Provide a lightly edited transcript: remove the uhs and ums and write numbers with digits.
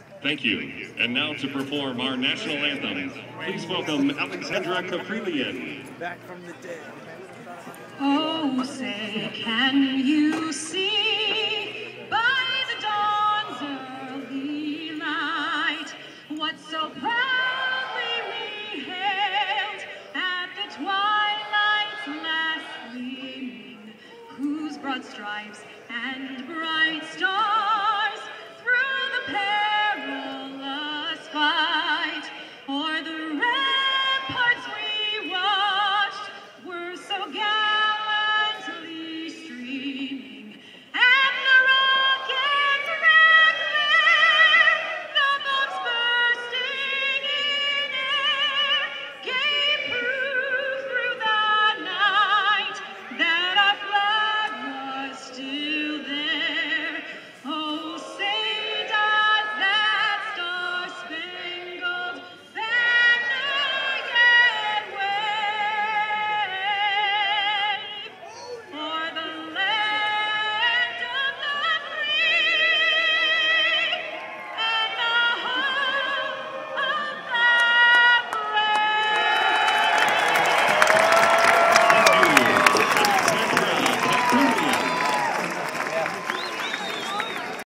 Thank you. And now to perform our national anthem, please welcome Alexandra Caprillion. Back from the dead. Oh, say, can you see